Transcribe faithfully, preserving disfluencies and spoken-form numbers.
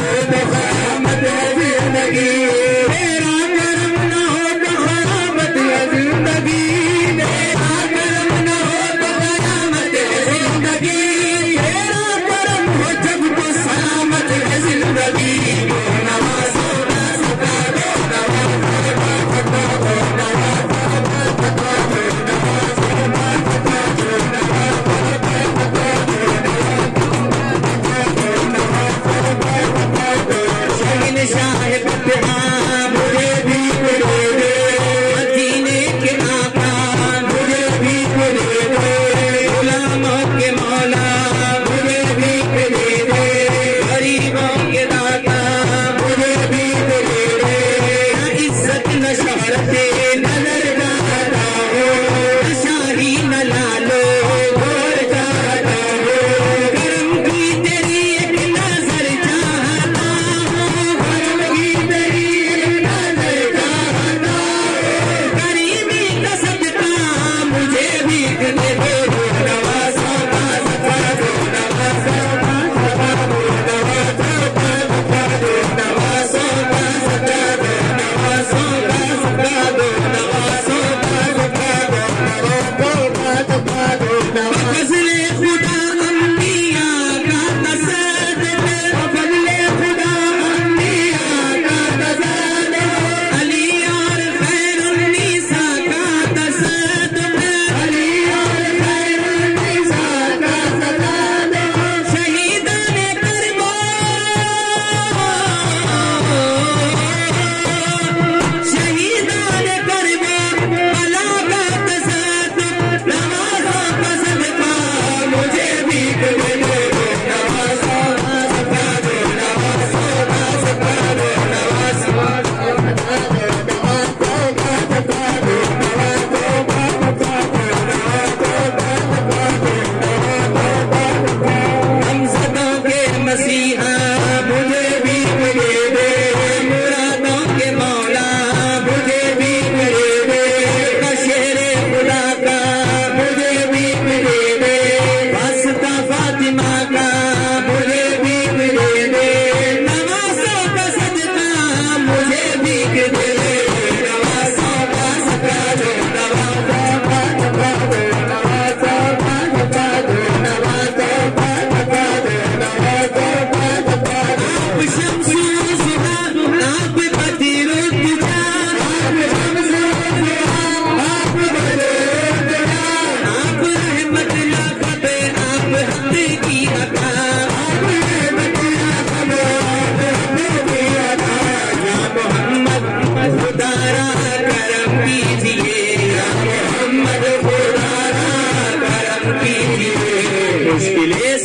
तो क़यामत है जिंदगी, तेरा करम न हो तो क़यामत है जिंदगी, तेरा करम न हो तो क़यामत है जिंदगी, तेरा करम हो जब तो सलामत है जिंदगी। नवाज़ों का सदा दो, नवाज़ों का सदा दो, नवाज़ों का सदा दो, नवाज़ों का सदा दो, नवाज़ों का सदा दो, नवाज़ों का सदा दो। शहीन साहिब हाँ मुझे भी दे दे, मदीने के आका मुझे भी दे दे, गुलामों के मौला मुझे भी दे दे, गरीबों के दाता मुझे भी दे दे। न इज्जत न शोहरत नजर जाता हो, न शाही न लालो घोर जाता हो, करम की तेरी एक नजर चाहता हो, करम की तेरी एक नजर चाहता हो, गरीबी का सदका मुझे भी दे दे। नवाज़ों का सदा दो, नवाज़ों का सदा दो, नवाज़ों का सदा दो, नवाज़ों का सदा दो, नवाज़ों का सदा दो, नवाज़ों का सदा दो, नवाज़ों का सदा दो। फज़ले खुदा अंबिया का तसद्दुक़, फज़ले खुदा अंबिया का तसद्दुक़, अली और खैरुन्निसा का तसद्दुक़, अली और खैरुन्निसा का तसद्दुक़। शहीदाने करबला, शहीदाने करबला का तसद्दुक़, नवाज़ों का सदका मुझे भी दे दे। नवाज़ों का सदका दो, नवाज़ों का सदका दो, नवाज़ों का सदका दो, नवाज़ों का सदका दो, नवाज़ों का सदका दो, नवाज़ों का सदका दो, नवाज़ों का सदका दो। हमज़दों के मसीहा मुझे भी दे दे, मुरादों के मौला मुझे भी दे दे, शेरे खुदा का मुझे भी दे दे, वास्ता फातिमा का मुझे भी दे दे, नवाज़ों का सदका मुझे भी दे दे। नवाज़ों का सदका दो, नवाज़ों का सदका दो, नवाज़ों का सदका दो, नवाज़ों का सदका दो, नवाज़ों का सदका दो। आप शम्स ज़ुहा, आप बदर दुजा, आप शम्स ज़ुहा, आप बदर दुजा, आप रहमत लाक़ब, आप हक़ की अता, आप रहमत लाक़ब, आप हक़ की अता। या मोहम्मद खुदारा करम कीजिए, या मोहम्मद खुदारा करम कीजिए, मुश्किलें